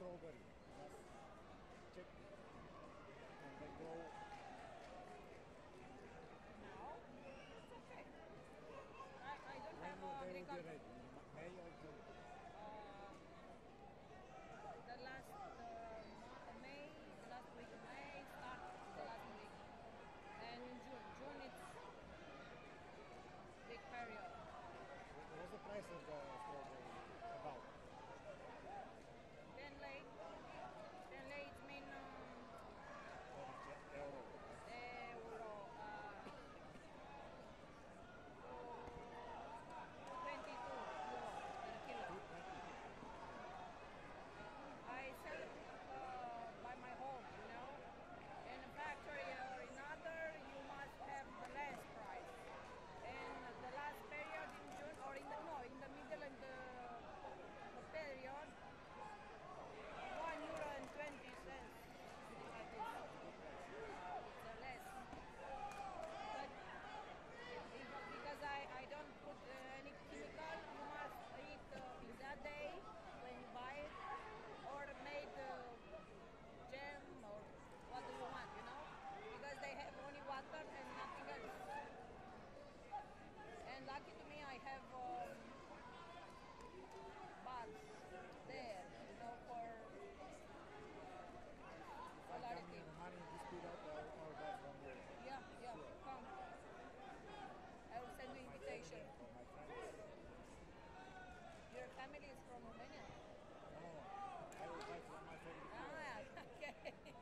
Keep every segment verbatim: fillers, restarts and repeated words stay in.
strawberry. Just check and they grow. No, it's okay. I, I don't When have will uh, they will be agriculture. ready? In May or June? Uh, the last uh, mo- May, the last week of May, start the last week, and in June. June it's big period. What's the price of the strawberry about? Then late, then late mean um, How much euro? euro uh, twenty-two euro per kilo. two twenty. I sell it uh, by my home, you know. In a factory or in other, you must have the less price. In the last period in June, or in the no, in the middle of the, the period, one euro and twenty cents. Like this. It's the less. But if, because I, I don't put uh, any chemical, you must eat uh, in that day when you buy it, or made uh, jam or what do you want, you know? Because they have only water and nothing else. And lucky to me, I have um, bags there, you know, for If I come in Romania in this period, I'll, I'll buy from you. yeah, yeah, Sure. come. I will send you My invitation. family, for my friends. Your family is from Romania? No, I will buy from my family. Ah, okay.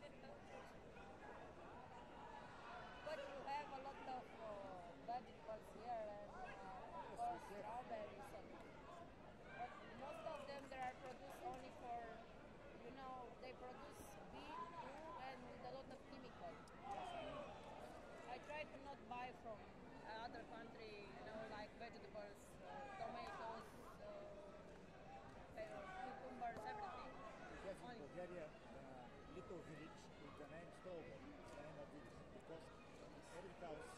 But you have a lot of uh, vegetables here and uh, of course we have. strawberries and but most of them they are produced only for you know they produce big too and with a lot of chemical. I try to not buy from other country, you know, like vegetables, uh, tomatoes, uh, cucumbers, everything. We have in Only. Bulgaria a little village with the name Stolbo. It's the name of village because every house,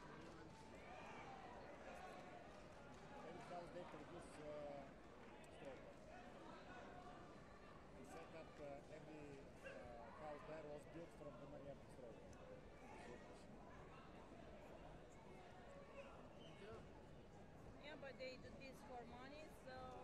every house they produce uh, Stolbo. We said that uh, every uh, house there was built from Romanian Stolbo. Yeah, but they do this for money, so